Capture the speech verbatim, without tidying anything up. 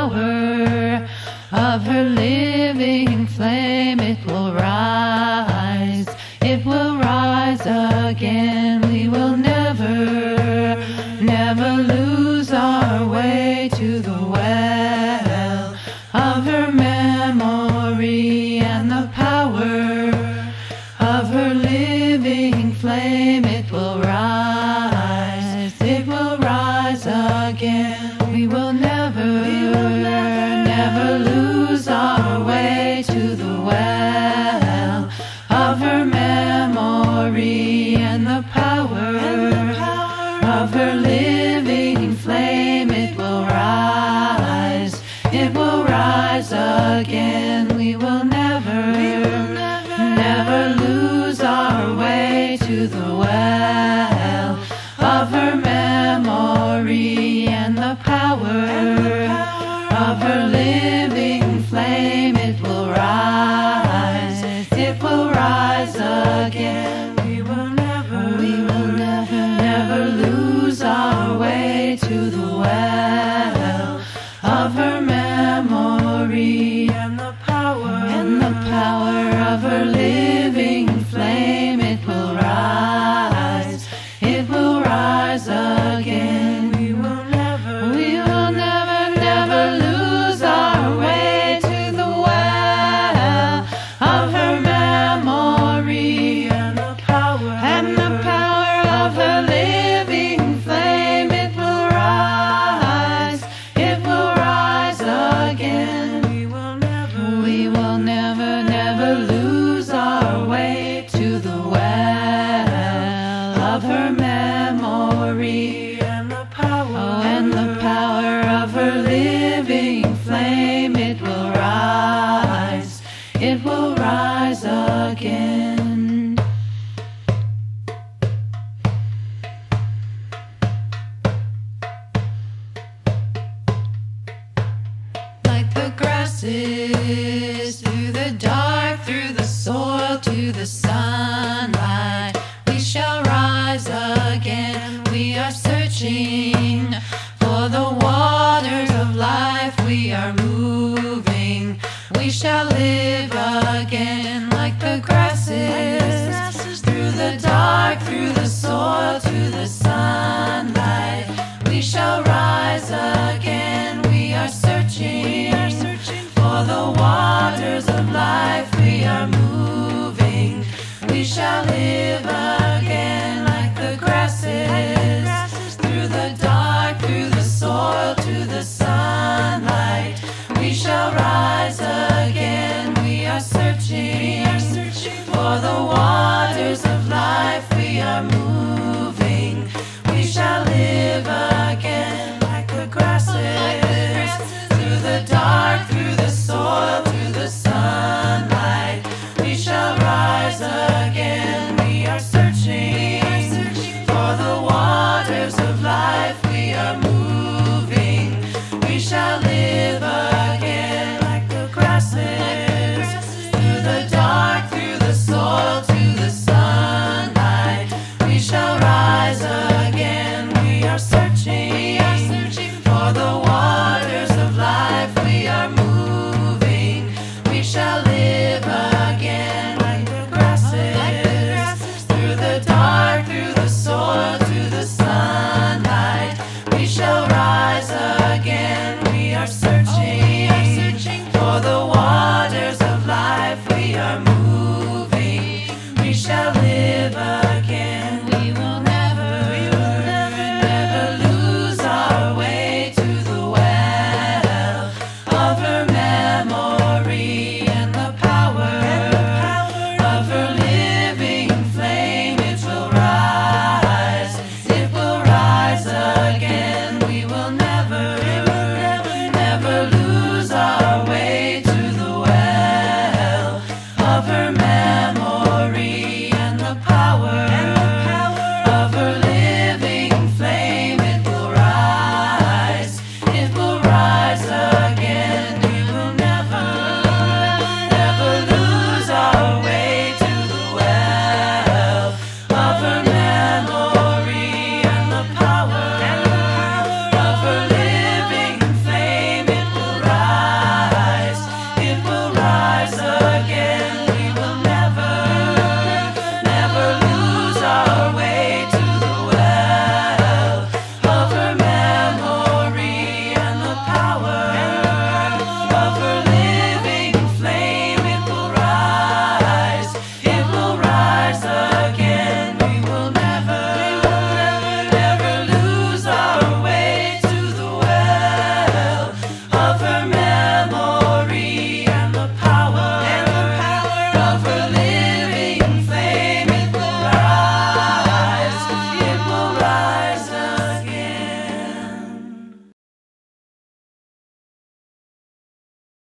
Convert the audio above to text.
power of her living flame, it will rise, it will rise again. We will never, never lose our way to the well of her memory, and the power of her living flame, it will rise, it will rise again. We will never, we will never, never lose our way to the well of her memory, and the power, and the power of her living flame, it will rise, it will rise again. We will never, we will never, never lose our way to the well of her memory, and the power, and the power of her living flame, it will rise, it will rise again. We will never, we will never, never lose our way to the well of her memory, and the power, and the power of her living flame, it will rise, it will rise again. We will never, we will never, never lose our way to the well of her memory, and the power, and the power of her living flame, it will rise, it will rise again. We will never, we will never, never lose our way to the well of her memory, and the power, oh, and the power of her living flame, it will rise, it will rise again. Like the grasses, through the dark, through the soil, to the sunlight, we shall rise again. We are searching for the waters of life, we are moving, we shall live again. Like the grasses, through the dark, through the soil, to the sun.